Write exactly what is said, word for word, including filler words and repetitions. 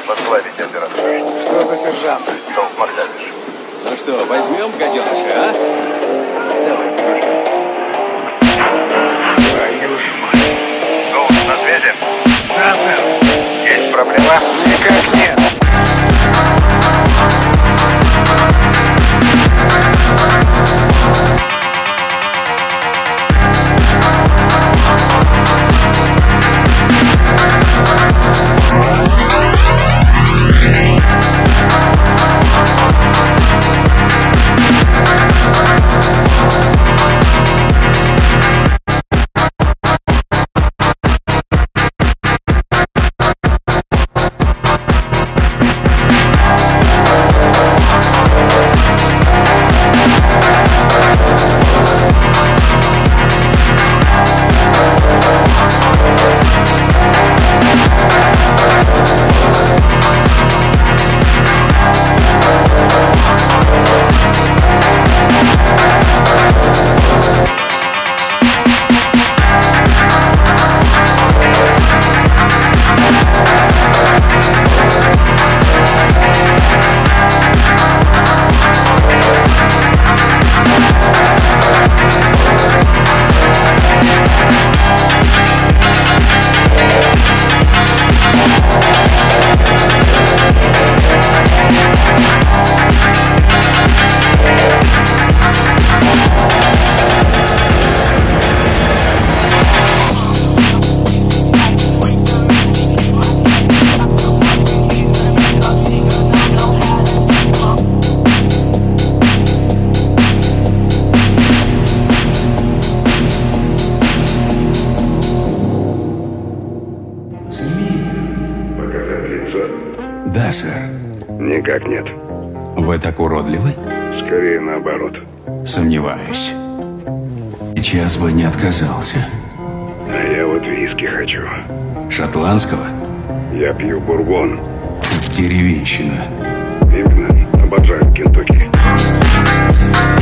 Возглавить операцию. Что за сержант? Долг Магдавиш. Ну что, возьмем гаденыша, а? Давай, сражайся. Твою ж мать. Долг на связи? Да, сэр. Есть проблема? Никак нет. Да, сэр. Никак нет. Вы так уродливы? Скорее наоборот. Сомневаюсь. Сейчас бы не отказался. А я вот виски хочу. Шотландского? Я пью бурбон. Деревенщина. Именно. Обожаю Кентукки.